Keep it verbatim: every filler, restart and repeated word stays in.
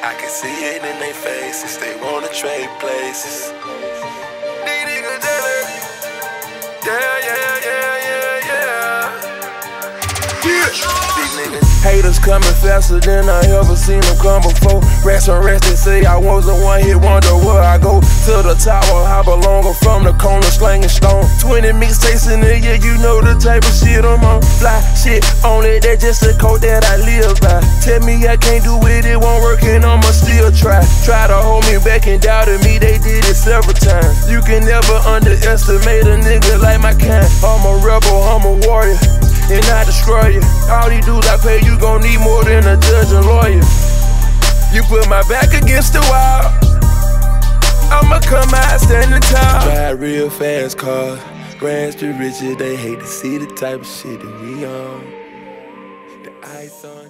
I can see it in their faces, they wanna trade places. These niggas jealous. Yeah, yeah, yeah, yeah, yeah. Yeah. These niggas haters coming faster than I ever seen them come before. Rest on rest, they say I was a one-hit wonder. Where I go to the tower, I belong. I'm from the corner, slinging stone. Twenty mixtapes in a year, you know the type of shit I'm on. Fly shit only, that's just a code that I live by. Tell me I can't do it, it won't work, and I'ma still try. Try to hold me back and doubted me, they did it several times. You can never underestimate a nigga like my kind. I'm a rebel, I'm a warrior, and I destroy you. All these dudes I pay, you gon' need more than a judge and lawyer. You put my back against the wall, I'ma come out standing tall. Drive real fast cars, rags to riches, they hate to see the type of shit that we on. The ice on